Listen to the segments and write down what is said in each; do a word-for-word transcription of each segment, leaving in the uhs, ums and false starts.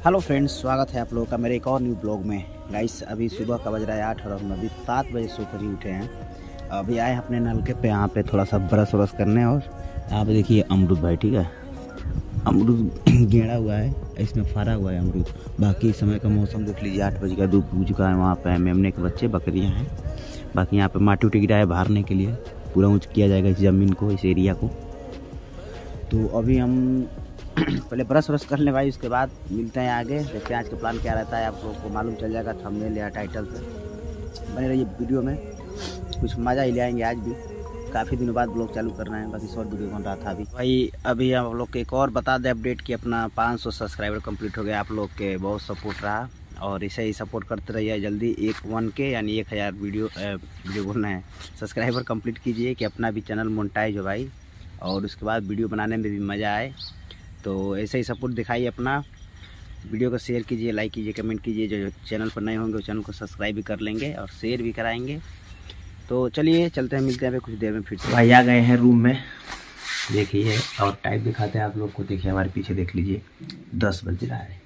Hello friends, स्वागत है आप लोगों का मेरे एक और न्यू ब्लॉग में। गाइस अभी सुबह का बज रहा है आठ और हम अभी सात बजे सोकर ही उठे हैं। अभी आए अपने नलके पे यहाँ पे थोड़ा सा ब्रश व्रश करने। और यहाँ पे देखिए अमरूद भाई, ठीक है, अमरूद गेड़ा हुआ है, इसमें फरा हुआ है अमरूद। बाकी समय का मौसम देख लीजिए, आठ बजे का धूप हो चुका है। वहाँ पे मेमने के बच्चे बकरियाँ हैं। बाकी यहाँ पे माटी उटी गिरा है भरने के लिए, पूरा ऊँच किया जाएगा इस ज़मीन को, इस एरिया को। तो अभी हम पहले ब्रश व्रश कर लें भाई, उसके बाद मिलते हैं आगे। देखते हैं आज का प्लान क्या रहता है, आप लोगों को मालूम चल जाएगा थंबनेल या टाइटल से। बने रहिए वीडियो में, कुछ मज़ा ही ले आएंगे आज भी। काफ़ी दिनों बाद ब्लॉग चालू करना है, बाकी शॉर्ट वीडियो बन रहा था अभी भाई। अभी आप लोग के एक और बता दें अपडेट कि अपना पाँच सौ सब्सक्राइबर कंप्लीट हो गया। आप लोग के बहुत सपोर्ट रहा और इसे ही सपोर्ट करते रहिए। जल्दी एक वन के यानी एक हज़ार वीडियो वीडियो बोलना है सब्सक्राइबर कंप्लीट कीजिए कि अपना भी चैनल मोनेटाइज हो भाई, और उसके बाद वीडियो बनाने में भी मज़ा आए। तो ऐसे ही सपोर्ट दिखाइए अपना। वीडियो को शेयर कीजिए, लाइक कीजिए, कमेंट कीजिए। जो चैनल पर नए होंगे वो चैनल को सब्सक्राइब भी कर लेंगे और शेयर भी कराएंगे। तो चलिए चलते हैं, मिलते हैं कुछ देर में फिर से। भाई आ गए हैं रूम में, देखिए, और टाइप दिखाते हैं आप लोग को। देखिए हमारे पीछे देख लीजिए, दस बज रहा है,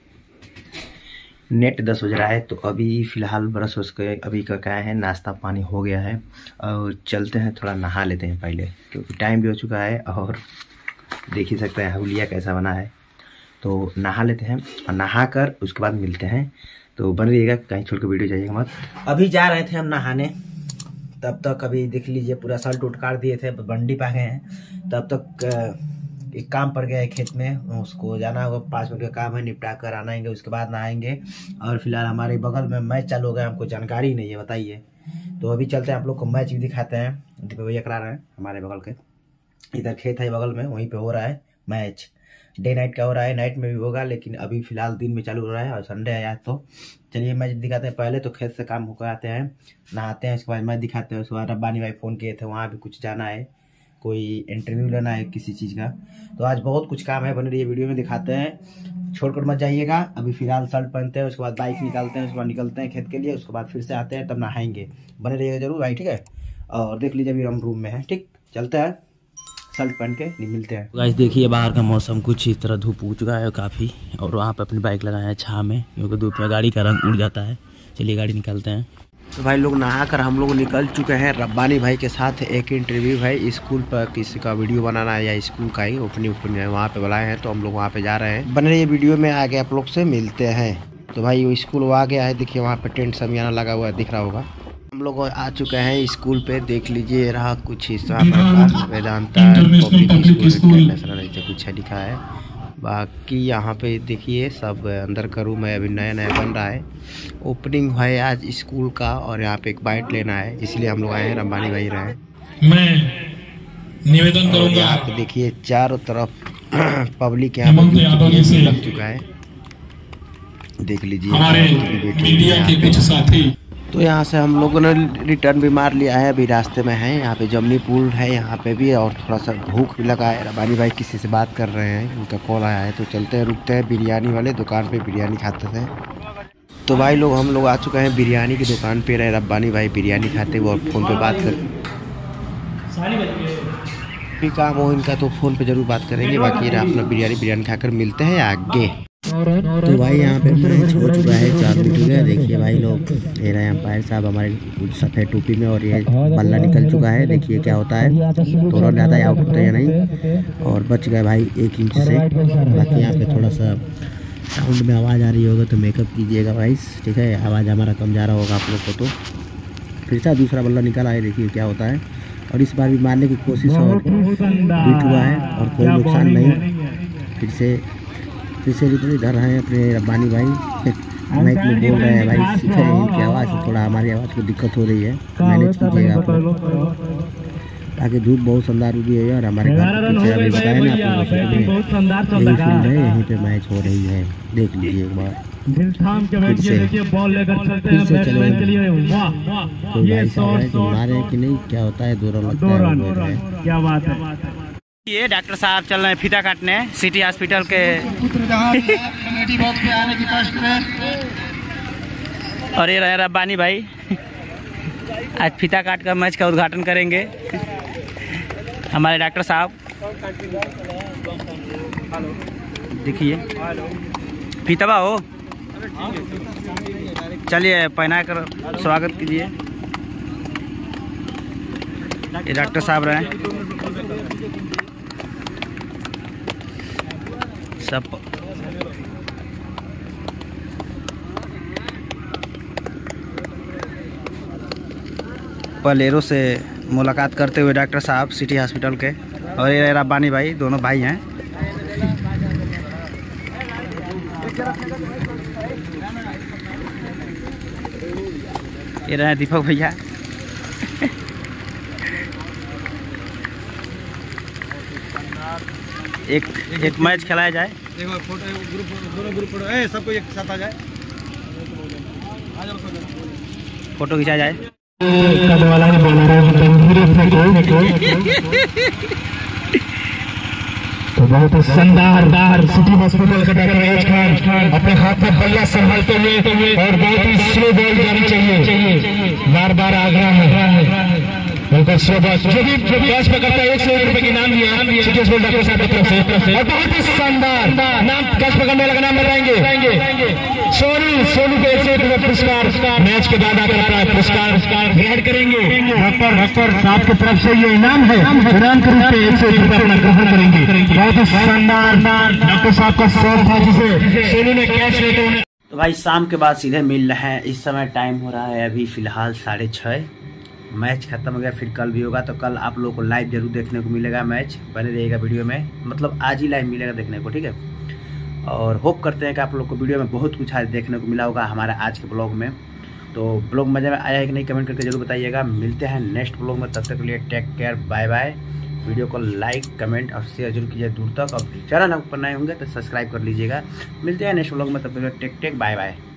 नेट दस बज रहा है। तो अभी फ़िलहाल ब्रश व्रश के अभी का क्या है, नाश्ता पानी हो गया है और चलते हैं थोड़ा नहा लेते हैं पहले, क्योंकि टाइम भी हो चुका है। और देख ही सकते हैं हवलिया कैसा बना है। तो नहा लेते हैं और नहा कर उसके बाद मिलते हैं। तो बन रहिएगा, कहीं छोड़ के वीडियो जाइएगा मत। अभी जा रहे थे हम नहाने, तब तक अभी देख लीजिए पूरा शर्ट उठ काट दिए थे, बंडी पा गए हैं। तब तक एक काम पड़ गया है खेत में, उसको जाना होगा, पाँच मिनट का काम है, निपटा कर आनाएंगे, उसके बाद नहाएंगे। और फिलहाल हमारे बगल में मैच चालू हो गया, हमको जानकारी नहीं है, बताइए। तो अभी चलते हैं, आप लोग को मैच भी दिखाते हैं। दीपक भैया करा रहे हैं हमारे बगल के, इधर खेत है बगल में, वहीं पे हो रहा है मैच। डे नाइट का हो रहा है, नाइट में भी होगा, लेकिन अभी फिलहाल दिन में चालू हो रहा है और संडे है आज। तो चलिए मैच दिखाते हैं। पहले तो खेत से काम होकर आते हैं, नहाते हैं, उसके बाद मैच दिखाते हैं। उसके बाद रब्बानी भाई फ़ोन किए थे, वहाँ भी कुछ जाना है, कोई इंटरव्यू लेना है किसी चीज़ का। तो आज बहुत कुछ काम है, बन रही है वीडियो में दिखाते हैं, छोड़कर मत जाइएगा। अभी फिलहाल शर्ट पहनते हैं, उसके बाद बाइक निकालते हैं, उसके बाद निकलते हैं खेत के लिए, उसके बाद फिर से आते हैं, तब नहाएंगे। बने रहिएगा जरूर भाई, ठीक है। और देख लीजिए अभी हम रूम में हैं, ठीक, चलते हैं, शर्ट पहन के नहीं मिलते हैं। गाइस देखिए बाहर का मौसम कुछ इस तरह, धूप उग चुका है काफ़ी, और वहाँ पे अपनी बाइक लगाए हैं छाँव में, क्योंकि धूप में गाड़ी का रंग उड़ जाता है। चलिए गाड़ी निकालते हैं। तो भाई लोग नहा कर हम लोग निकल चुके हैं रब्बानी भाई के साथ। एक इंटरव्यू है स्कूल पर, किसी का वीडियो बनाना है या स्कूल का ही ओपनिंग ओपनिंग है, वहाँ पे बुलाए हैं। तो हम लोग वहाँ पे जा रहे हैं। बन रही है वीडियो में, आगे आप लोग से मिलते हैं। तो भाई वो स्कूल वो आ गया है, देखिए वहाँ पे टेंट समियाना लगा हुआ है, दिख रहा होगा। हम लोग आ चुके हैं स्कूल पे, देख लीजिए रहा कुछ हिस्सा वेदांता पब्लिक स्कूल इंटरनेशनल ऐसे कुछ लिखा है। बाकी यहाँ पे देखिए सब अंदर का रूम है, अभी नया नया बन रहा है। ओपनिंग है आज स्कूल का, और यहाँ पे एक बाइट लेना है, इसलिए हम लोग आए हैं, रब्बानी भाई रहे हैं। मैं निवेदन करूंगा, यहाँ पे देखिए चारों तरफ पब्लिक यहाँ पे लग चुका है, देख लीजिए हमारे मीडिया के कुछ साथी। तो यहाँ से हम लोगों ने रिटर्न भी मार लिया है, अभी रास्ते में है। यहाँ पे जमनी पुल है यहाँ पे भी, और थोड़ा सा भूख भी लगा है। रब्बानी भाई किसी से बात कर रहे हैं, उनका कॉल आया है। तो चलते हैं, रुकते हैं बिरयानी वाले दुकान पे, बिरयानी खाते थे। तो भाई लोग हम लोग आ चुके हैं बिरयानी की दुकान पे, रहे रब्बानी भाई बिरयानी खाते हुए और फ़ोन पे बात कर भी काम हो इनका, तो फ़ोन पे ज़रूर बात करेंगे। बाकी अपना बिरयानी बिरयानी खाकर मिलते हैं आगे। तो भाई यहाँ पे मैच हो चुका है, चार मिनट हो गया। देखिए भाई लोग, ये रहे अंपायर साहब हमारे सफ़ेद टोपी में, और ये बल्ला निकल चुका है। देखिए क्या होता है, तोड़न जाता है, आउट होता है या नहीं। और बच गए भाई एक इंच से। बाकी यहाँ पे थोड़ा सा साउंड में आवाज़ आ रही होगा तो मेकअप कीजिएगा भाई, ठीक है। आवाज़ हमारा कम जा रहा होगा आप लोग को। तो फिर से दूसरा बल्ला निकल आया, देखिए क्या होता है। और इस बार भी मारने की कोशिश और बीट हुआ है, और कोई नुकसान नहीं। फिर से फिर से इधर हैं अपने रब्बानी भाई, माइक में बोल रहे हैं भाई, सीखे हैं इनकी आवाज़, थोड़ा हमारी आवाज़ को दिक्कत हो रही है, मैनेज कीजिएगा आप लोग। ताकि धूप बहुत शानदार उगी है, और हमारे घर के पीछे अभी बताया ना आप लोगों को, यही फील्ड है, यहीं पे मैच हो रही है, देख लीजिए एक बार। फिर से फिर से चले कोई भाई साहब है जो मारे कि नहीं, क्या होता है, दो रन लगता है, क्या बात है। ये डॉक्टर साहब चल रहे हैं फीता काटने सिटी हॉस्पिटल के। और ये रहे रब्बानी भाई, आज फीता काट कर मैच का उद्घाटन करेंगे हमारे डॉक्टर साहब। देखिए फीतवा हो, चलिए पहना कर स्वागत कीजिए। ये डॉक्टर साहब रहे सब। पलेरो से मुलाकात करते हुए डॉक्टर साहब सिटी हॉस्पिटल के, और ये रब्बानी भाई, दोनों भाई हैं। ये रहे दीपक भैया। एक एक मैच खिलाया जाए, एक बार फोटो ग्रुप, दोनों ग्रुप फोटो, ए सबको एक साथ आ जाए, फोटो खिंचाया जाए। तो बहुत शानदार सिटी हॉस्पिटल का डॉक्टर रईस खान अपने हाथ में बल्ला संभालते हुए और बहुत ही स्लो बॉल जानी चाहिए, बार बार आग्रह है बिल्कुल स्लो बॉल। जो भी जो भी कैच पकड़ता है एक सौ एक रुपए की नाम दिया सिटी हॉस्पिटल डॉक्टर साहब की तरफ से, और बहुत ही शानदार नाम कैच पकड़ने वाला नाम बताएंगे सोनू। सोनू को एक सौ एक रुपये पुरस्कार मैच के बाद आकर अपना पुरस्कार ग्रहण करेंगे। डॉक्टर डॉक्टर साहब की तरफ से ये इनाम है, इनाम के रूप में एक सौ एक रुपये अपना ग्रहण करेंगे। बहुत ही शानदार डॉक्टर साहब का शॉट था जिसे सोनू ने कैच लेते हुए। तो भाई शाम के बाद सीधे मिल रहे हैं। इस समय टाइम हो रहा है अभी फिलहाल साढ़े छः। मैच खत्म हो गया, फिर कल भी होगा, तो कल आप लोगों को लाइव जरूर देखने को मिलेगा मैच। बने रहिएगा वीडियो में, मतलब आज ही लाइव मिलेगा देखने को, ठीक है। और होप करते हैं कि आप लोग को वीडियो में बहुत कुछ आज देखने को मिला होगा हमारे आज के ब्लॉग में। तो ब्लॉग मज़े में आया है कि नहीं कमेंट करके जरूर बताइएगा। मिलते हैं नेक्स्ट ब्लॉग में, तब तक के लिए take care, bye bye. Video को लाइक कमेंट और शेयर जरूर कीजिए दूर तक। और चैनल पर नए होंगे तो सब्सक्राइब कर लीजिएगा। मिलते हैं नेक्स्ट ब्लॉग में, तब तक टेक टेक बाय बाय।